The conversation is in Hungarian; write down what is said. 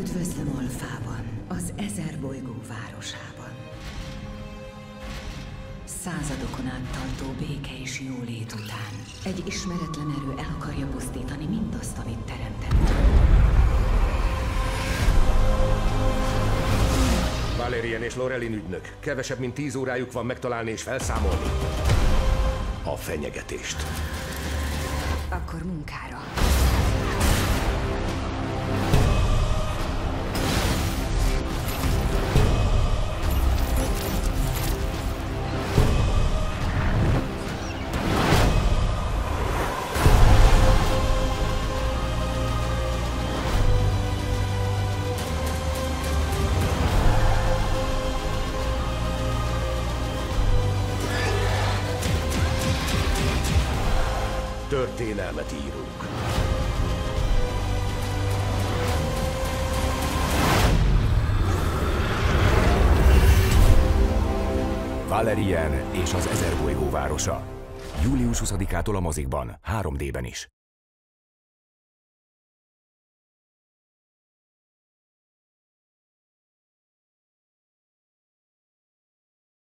Üdvözlöm Alfában, az 1000 bolygó városában. Századokon át tartó béke és jólét után egy ismeretlen erő el akarja pusztítani mindazt, amit teremtett. Valerian és Lorelin ügynök. Kevesebb, mint 10 órájuk van megtalálni és felszámolni a fenyegetést. Akkor munkára. Történelmet írunk. Valerian és az 1000 bolygó városa. Július 20-ától a mozikban, 3D-ben is.